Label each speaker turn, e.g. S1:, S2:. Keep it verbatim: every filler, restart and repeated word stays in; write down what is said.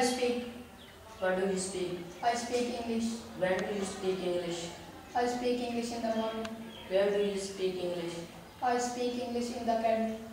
S1: speak.
S2: What do you speak?
S1: I speak English.
S2: When do you speak English?
S1: I speak English in the morning.
S2: Where do you speak English?
S1: I speak English in the academy.